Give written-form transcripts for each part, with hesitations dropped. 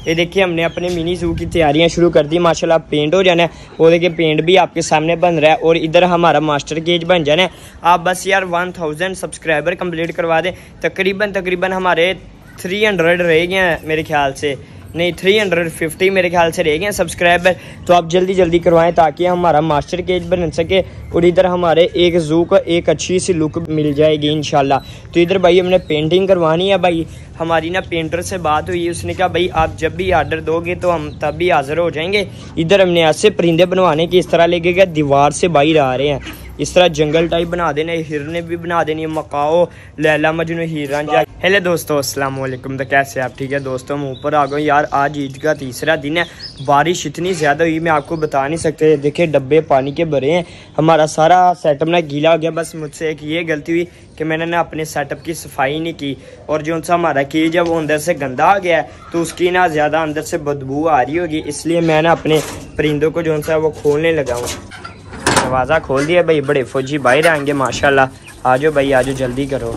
ये देखिए हमने अपने मिनी ज़ू की तैयारियां शुरू कर दी माशाल्लाह। पेंट हो जाना है और देखिए पेंट भी आपके सामने बन रहा है और इधर हमारा मास्टर केज बन जाना है। आप बस यार 1000 सब्सक्राइबर कंप्लीट करवा दें। तकरीबन हमारे 300 रह गए हैं मेरे ख्याल से, नहीं 350 मेरे ख्याल से रह गए हैं सब्सक्राइबर। तो आप जल्दी करवाएं ताकि हमारा मास्टर केज बन सके और इधर हमारे एक ज़ू को एक अच्छी सी लुक मिल जाएगी इंशाल्लाह। तो इधर भाई हमने पेंटिंग करवानी है। भाई हमारी ना पेंटर से बात हुई, उसने कहा भाई आप जब भी आर्डर दोगे तो हम तब भी हाज़िर हो जाएंगे। इधर हमने ऐसे परिंदे बनवाने की इस तरह लगेगा दीवार से बाहर आ रहे हैं, इस तरह जंगल टाइप बना देने, हिरने भी बना देनी, मकाओ, लैला मजनू, हीर रांझा। हेलो दोस्तों, अस्सलाम वालेकुम। तो कैसे आप? ठीक है दोस्तों, मैं ऊपर आ गई यार। आज ईद का तीसरा दिन है, बारिश इतनी ज़्यादा हुई मैं आपको बता नहीं सकते। देखिए डब्बे पानी के भरे हैं, हमारा सारा सेटअप ना गीला हो गया। बस मुझसे एक ये गलती हुई कि मैंने ना अपने सेटअप की सफाई नहीं की और जो सा हमारा केज है वो अंदर से गंदा आ गया है, तो उसकी ना ज़्यादा अंदर से बदबू आ रही होगी, इसलिए मैं ना अपने परिंदों को जो सा वो खोलने लगा हूँ। दरवाज़ा खोल दिया भाई, बड़े फौजी बाहर आएंगे माशाल्लाह। आ जाओ भाई, आ जाओ, जल्दी करो।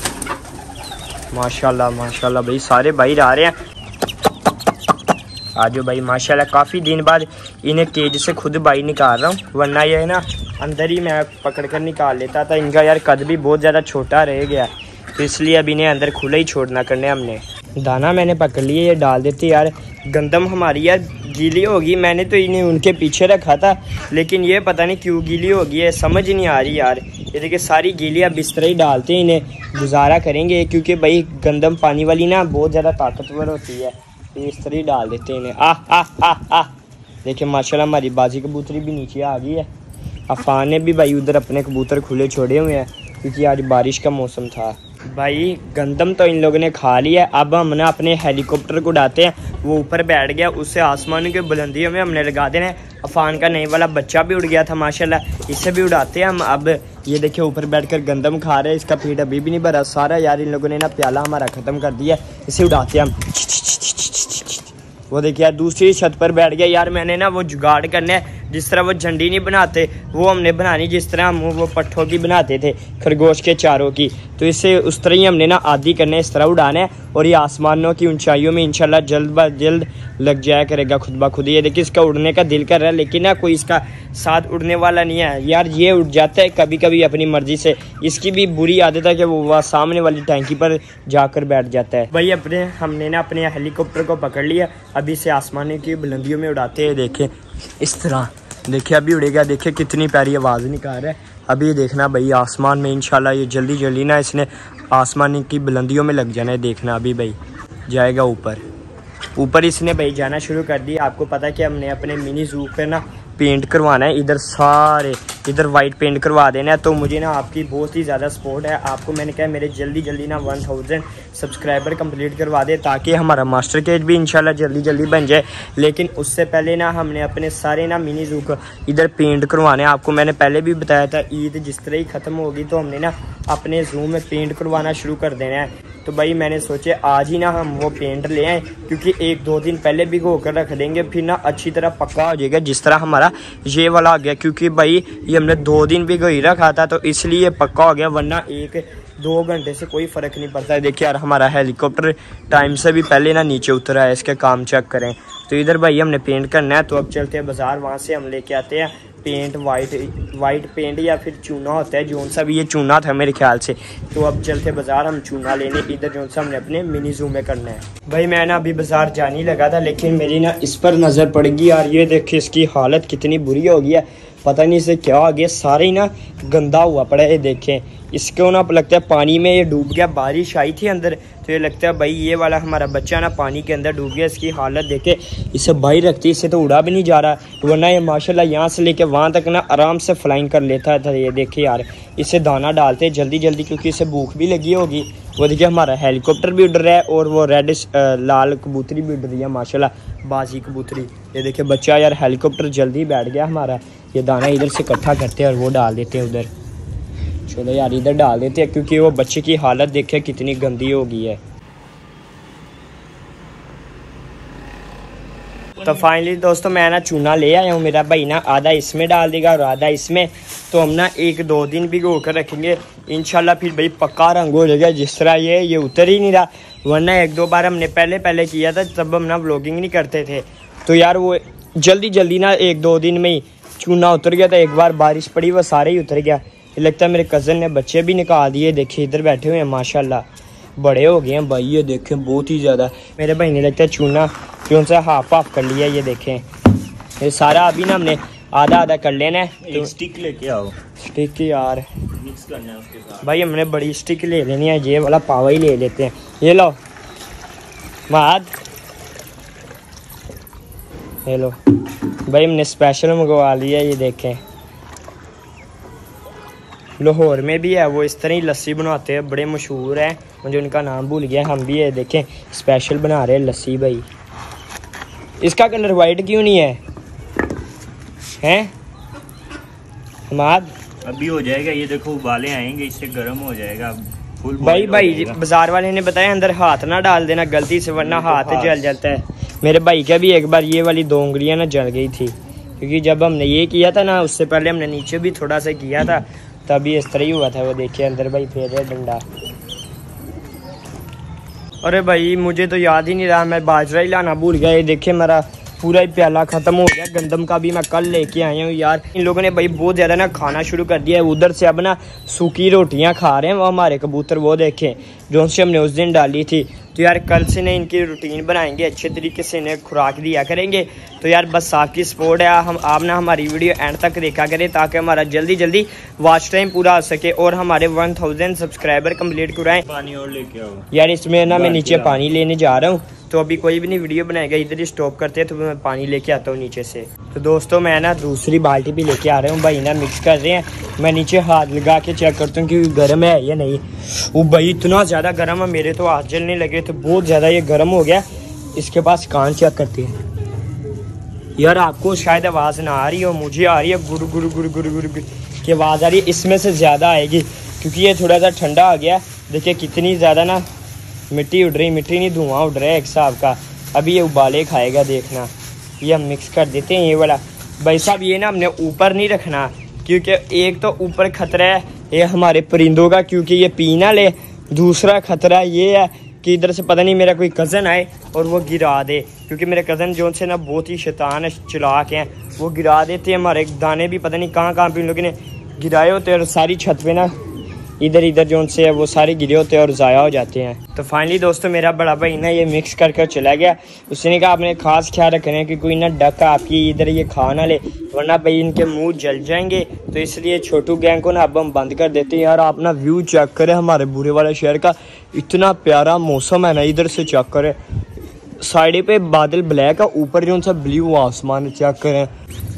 माशाल्लाह भाई सारे बाहर आ रहे हैं। आ जाओ भाई माशाल्लाह। काफ़ी दिन बाद इन्हें केज से खुद बाहर निकाल रहा हूँ, वरना ये ना अंदर ही मैं पकड़ कर निकाल लेता था। इनका यार कद भी बहुत ज़्यादा छोटा रह गया, तो इसलिए अब इन्हें अंदर खुला ही छोड़ना करने हमने। दाना मैंने पकड़ लिया, ये डाल देते यार। गंदम हमारी यार गीली होगी, मैंने तो इन्हें उनके पीछे रखा था लेकिन ये पता नहीं क्यों गीली होगी है, समझ नहीं आ रही यार। ये देखिए सारी गीली, अब इस तरह ही डालते हैं, इन्हें गुजारा करेंगे क्योंकि भाई गंदम पानी वाली ना बहुत ज़्यादा ताकतवर होती है, तो इस तरह ही डाल देते हैं इन्हें। देखिए माशाल्लाह हमारी बाजी कबूतरी भी नीचे आ गई है। अफान ने भी भाई उधर अपने कबूतर खुले छोड़े हुए हैं क्योंकि आज बारिश का मौसम था। भाई गंदम तो इन लोगों ने खा लिया, अब हम ना अपने हेलीकॉप्टर को उड़ाते हैं। वो ऊपर बैठ गया, उससे आसमान की बुलंदियों में हमने लगा देना है। अफान का नई वाला बच्चा भी उड़ गया था माशाल्लाह, इसे भी उड़ाते हैं हम। अब ये देखिए ऊपर बैठकर गंदम खा रहे हैं, इसका पेट अभी भी नहीं भरा सारा यार। इन लोगों ने ना प्याला हमारा ख़त्म कर दिया, इसे उड़ाते हैं हम। वो देखिए यार दूसरी छत पर बैठ गया यार। मैंने ना वो जुगाड़ करना है, जिस तरह वो झंडी नहीं बनाते वो हमने बनानी जिस तरह हम वो पट्ठों की बनाते थे, खरगोश के चारों की। तो इससे उस तरह ही हमने ना आदि करना है, इस तरह उड़ाना है और ये आसमानों की ऊंचाइयों में इंशाल्लाह जल्द ब जल्द लग जाया करेगा खुद ब खुद। ये देखिए इसका उड़ने का दिल कर रहा है लेकिन ना कोई इसका साथ उड़ने वाला नहीं है यार। ये उड़ जाता है कभी कभी अपनी मर्जी से, इसकी भी बुरी आदत है कि वो सामने वाली टैंकी पर जाकर बैठ जाता है। भाई हमने ना अपने हेलीकॉप्टर को पकड़ लिया, अभी से आसमान की बुलंदियों में उड़ाते हैं। देखें इस तरह, देखिए अभी उड़ेगा, देखिए कितनी प्यारी आवाज़ निकाल रहा है। अभी देखना भाई आसमान में इंशाल्लाह ये जल्दी ना इसने आसमान की बुलंदियों में लग जाना है। देखना अभी भाई जाएगा ऊपर इसने भाई जाना शुरू कर दिया। आपको पता है कि हमने अपने मिनी ज़ू पे ना पेंट करवाना है, इधर सारे इधर वाइट पेंट करवा देना है। तो मुझे ना आपकी बहुत ही ज़्यादा सपोर्ट है, आपको मैंने कहा मेरे जल्दी ना 1000 सब्सक्राइबर कंप्लीट करवा दे ताकि हमारा मास्टर केज भी इंशाल्लाह जल्दी बन जाए। लेकिन उससे पहले ना हमने अपने सारे ना मिनी ज़ू को इधर पेंट करवाने हैं। आपको मैंने पहले भी बताया था, ईद जिस तरह ही ख़त्म होगी तो हमने ना अपने ज़ू में पेंट करवाना शुरू कर देना है। तो भाई मैंने सोचे आज ही ना हम वो पेंट ले आए, क्योंकि 1-2 दिन पहले भिगो कर रख देंगे, फिर ना अच्छी तरह पक्का हो जाएगा जिस तरह हमारा ये वाला आ गया। क्योंकि भाई ये हमने 2 दिन भिगो ही रखा था तो इसलिए पक्का हो गया, वरना 1-2 घंटे से कोई फ़र्क नहीं पड़ता है। देखिए यार हमारा हेलीकॉप्टर टाइम से भी पहले ना नीचे उतरा है, इसके काम चेक करें। तो इधर भाई हमने पेंट करना है, तो अब चलते हैं बाज़ार, वहाँ से हम लेके आते हैं पेंट। वाइट पेंट या फिर चूना होता है, जो सा भी ये चूना था मेरे ख्याल से। तो अब चलते बाज़ार हम चूना लेने, इधर जो सा हमने अपने मिनी ज़ू में करना है। भाई मैं ना अभी बाज़ार जाने लगा था लेकिन मेरी ना इस पर नज़र पड़ गई यार। ये देखिए इसकी हालत कितनी बुरी हो गई है, पता नहीं इसे क्या हो गया, सारे ही ना गंदा हुआ पड़ा है। देखें इसको ना लगता है पानी में ये डूब गया, बारिश आई थी अंदर तो ये लगता है भाई ये वाला हमारा बच्चा ना पानी के अंदर डूब गया। इसकी हालत देखे, इसे बाहर रखती, इससे तो उड़ा भी नहीं जा रहा, वरना ये माशाल्लाह यहाँ से लेके वहाँ तक ना आराम से फ्लाइंग कर लेता था। ये देखिए यार, इसे दाना डालते जल्दी क्योंकि इसे भूख भी लगी होगी। वो देखिए हमारा हेलीकॉप्टर भी उड़ रहा है और वो रेड लाल कबूतरी भी उड़ रही है माशाल्लाह, बाजी कबूतरी। ये देखिए बच्चा यार हेलीकॉप्टर जल्दी बैठ गया हमारा। ये दाना इधर से इकट्ठा करते हैं और वो डाल देते हैं उधर। चलो यार इधर डाल देते हैं क्योंकि वो बच्चे की हालत देखे कितनी गंदी हो गई है। तो फाइनली दोस्तों मैं ना चूना ले आया हूँ। मेरा भाई ना आधा इसमें डाल देगा और आधा इसमें। तो हम ना 1-2 दिन भिगो कर रखेंगे, इंशाल्लाह फिर भाई पक्का रंग हो जाएगा। जिस तरह ये उतर ही नहीं रहा, वरना 1-2 बार हमने पहले किया था, तब हम ना व्लॉगिंग नहीं करते थे। तो यार वो जल्दी ना 1-2 दिन में ही चूना उतर गया था। एक बार बारिश पड़ी वो सारे ही उतर गया। लगता है मेरे कज़न ने बच्चे भी निकाल दिए। देखिए इधर बैठे हुए हैं, माशाल्लाह बड़े हो गए हैं भाई। ये देखें बहुत ही ज़्यादा। मेरे भाई ने लगता है चूना क्यों सा हाफ कर लिया। ये देखें ये सारा अभी ना हमने आधा कर लेना है। तो स्टिक लेके आओ, स्टिक यार मिक्स करना है उसके साथ। भाई हमने बड़ी स्टिक ले लेनी है, ये वाला पावा ही ले लेते हैं। ये लो माद, ये लो भाई हमने स्पेशल मंगवा लिया। ये देखें लाहौर में भी है, वो इस तरह ही लस्सी बनाते हैं, बड़े मशहूर है। मुझे उनका नाम भूल गया। हम भी ये देखें स्पेशल बना रहे हैं लस्सी भाई। इसका कलर वाइट क्यों नहीं है हमाद? अभी हो जाएगा, ये देखो उबाले आएंगे, इससे गर्म हो जाएगा फुल भाई बाजार वाले ने बताया अंदर हाथ ना डाल देना गलती से, वरना हाथ जल जाता है। मेरे भाई का भी एक बार ये वाली 2 उंगलियां ना जल गई थी, क्योंकि जब हमने ये किया था ना, उससे पहले हमने नीचे भी थोड़ा सा किया था, तभी इस तरह ही हुआ था। वो देखिए अंदर भाई फेर रहे डंडा। अरे भाई मुझे तो याद ही नहीं रहा, मैं बाजरा ही लाना भूल गया। ये देखिए मेरा पूरा ही प्याला ख़त्म हो गया। गंदम का भी मैं कल लेके आया हूँ यार। इन लोगों ने भाई बहुत ज़्यादा ना खाना शुरू कर दिया है। उधर से अब ना सूखी रोटियाँ खा रहे हैं वो हमारे कबूतर। वो देखें जो से हमने उस दिन डाली थी। तो यार कल से ना इनकी रूटीन बनाएंगे, अच्छे तरीके से इन्हें खुराक दिया करेंगे। तो यार बस आपकी सपोर्ट है, आप ना हमारी वीडियो एंड तक देखा करें, ताकि हमारा जल्दी वॉच टाइम पूरा हो सके और हमारे 1000 सब्सक्राइबर कंप्लीट कराएं। पानी और लेके आओ यार। इसमें ना मैं नीचे पानी लेने जा रहा हूँ, तो अभी कोई भी नहीं वीडियो बनाएगा, इधर ही स्टॉप करते हैं। तो मैं पानी लेके आता हूँ नीचे से। तो दोस्तों मैं ना दूसरी बाल्टी भी लेके आ रहा हूँ। भाई ना मिक्स कर रहे हैं, मैं नीचे हाथ लगा के चेक करता हूँ कि गर्म है या नहीं। वो भाई इतना ज़्यादा गर्म है, मेरे तो हाथ जलने लगे, तो बहुत ज़्यादा ये गर्म हो गया। इसके पास कान चेक करते हैं। यार आपको शायद आवाज़ ना आ रही हो, मुझे आ रही है गुरु गुरु गुरु गुरु गुरु की आवाज़ आ रही है। इसमें से ज़्यादा आएगी क्योंकि ये थोड़ा सा ठंडा आ गया। देखिए कितनी ज़्यादा ना मिट्टी उड़ रही, मिट्टी नहीं धुआं उड़ रहा है एक हिसाब का। अभी ये उबाले खाएगा, देखना। ये हम मिक्स कर देते हैं ये वाला। भाई साहब ये ना हमने ऊपर नहीं रखना, क्योंकि एक तो ऊपर खतरा है ये हमारे परिंदों का, क्योंकि ये पी ना ले। दूसरा खतरा ये है कि इधर से पता नहीं मेरा कोई कज़न आए और वो गिरा दे, क्योंकि मेरे कज़न जो से ना बहुत ही शैतान है, चलाक हैं। वो गिरा देते हैं हमारे दाने भी, पता नहीं कहाँ पे इन लोगों ने गिराए होते हैं, और सारी छत पे ना इधर जो से है वो सारे गिरे होते हैं और ज़ाया हो जाते हैं। तो फाइनली दोस्तों मेरा बड़ा भाई ना ये मिक्स कर चला गया। उसने कहा आपने खास ख्याल रखना है कि कोई ना डक आपकी इधर ये खा ना ले, वरना भाई इनके मुंह जल जाएंगे। तो इसलिए छोटू गैंग को ना अब हम बंद कर देते हैं। यार आप ना व्यू चेक करें हमारे बुरे वाले शहर का, इतना प्यारा मौसम है ना। इधर से चेक करें, साइड पे बादल ब्लैक है, ऊपर जो सा ब्लू आसमान चेक करें।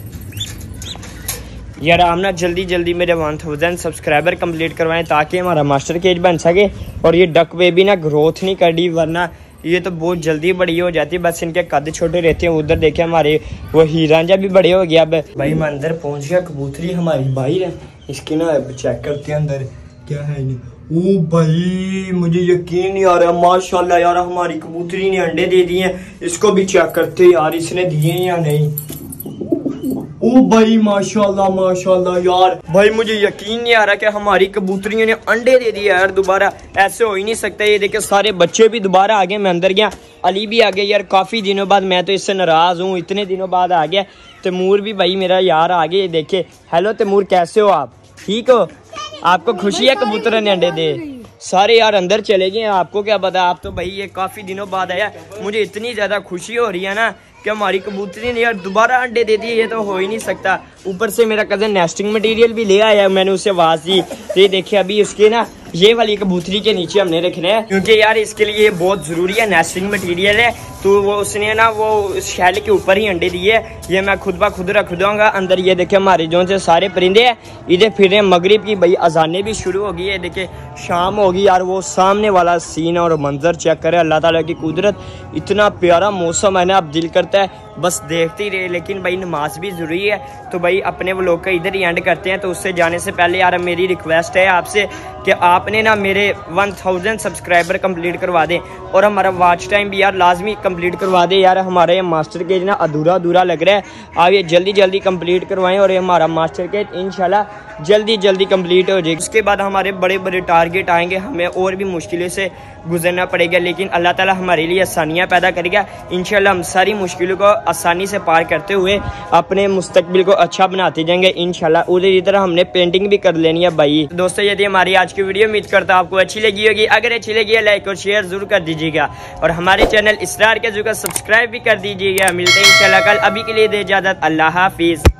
यार आप ना जल्दी मेरे 1000 सब्सक्राइबर कंप्लीट करवाएं, ताकि हमारा मास्टर केज बन सके। और ये डक बेबी ना ग्रोथ नहीं कर रही, वरना ये तो बहुत जल्दी बड़ी हो जाती है, बस इनके कद छोटे रहते हैं। उधर देखे हमारे वो हीरांजा भी बड़े हो गया। अब भाई मैं अंदर पहुंच गया, कबूतरी हमारी बाहर है। इसकी ना चेक करते हैं अंदर क्या है। ओ भाई मुझे यकीन नहीं आ रहा, माशाल्लाह यार हमारी कबूतरी ने अंडे दे दिए हैं। इसको भी चेक करते हैं यार, इसने दिए या नहीं। ओ भाई माशाल्लाह यार, भाई मुझे यकीन नहीं आ रहा कि हमारी कबूतरियों ने अंडे दे दिए यार दोबारा। ऐसे हो ही नहीं सकता। ये देखे सारे बच्चे भी दोबारा आ गए। मैं अंदर गया, अली भी आ गया यार, काफ़ी दिनों बाद। मैं तो इससे नाराज़ हूँ, इतने दिनों बाद आ गया। तैमूर भी भाई मेरा यार आ गया। देखे हेलो तैमूर, कैसे हो आप? ठीक हो? आपको खुशी है कबूतर ने अंडे दे? सारे यार अंदर चले गए, आपको क्या पता। आप तो भाई ये काफ़ी दिनों बाद आया, मुझे इतनी ज़्यादा खुशी हो रही है ना कि हमारी कबूतरी ने यार दोबारा अंडे दे दिए। ये तो हो ही नहीं सकता। ऊपर से मेरा कज़न नेस्टिंग मटेरियल भी ले आया, मैंने उसे आवाज़ दी। तो ये देखिए अभी उसके ना ये वाली कबूतरी के नीचे हमने रखने हैं, क्योंकि यार इसके लिए ये बहुत ज़रूरी है, नेस्टिंग मटेरियल है। तो वो उसने ना वो शैल के ऊपर ही अंडे दिए। ये मैं खुद ब खुद रख दूँगा अंदर। ये देखे हमारे जो से सारे परिंदे हैं इधर फिर रहे। मगरिब की भाई अजानें भी शुरू हो गई है। देखे शाम होगी यार, वो सामने वाला सीन और मंजर चेक करे। अल्लाह ताला की कुदरत, इतना प्यारा मौसम है ना, अब दिल करता है बस देखते ही रहे। लेकिन भाई नमाज भी ज़रूरी है, तो भाई अपने व्लॉग का इधर ही एंड करते हैं। तो उससे जाने से पहले यार मेरी रिक्वेस्ट है आपसे कि आपने ना मेरे 1000 सब्सक्राइबर कंप्लीट करवा दें और हमारा वॉच टाइम भी यार लाजमी कंप्लीट करवा दें। यार हमारा ये मास्टर केज ना अधूरा लग रहा है, आप ये जल्दी कंप्लीट करवाएं और ये हमारा मास्टर केज इंशाल्लाह जल्दी कंप्लीट हो जाएगी। उसके बाद हमारे बड़े टारगेट आएंगे, हमें और भी मुश्किलों से गुजरना पड़ेगा, लेकिन अल्लाह ताला हमारे लिए आसानियाँ पैदा करेगा। इंशाल्लाह हम सारी मुश्किलों को आसानी से पार करते हुए अपने मुस्तकबिल को अच्छा बनाते जाएंगे इंशाल्लाह। उसी तरह हमने पेंटिंग भी कर लेनी है भाई। दोस्तों यदि हमारी आज की वीडियो उम्मीद करता हूं आपको अच्छी लगी होगी, अगर अच्छी लगी है लाइक और शेयर जरूर कर दीजिएगा और हमारे चैनल इसरार के जो सब्सक्राइब भी कर दीजिएगा। मिलते हैं इंशाल्लाह कल, अभी के लिए दे इजाजत, अल्लाह हाफिज।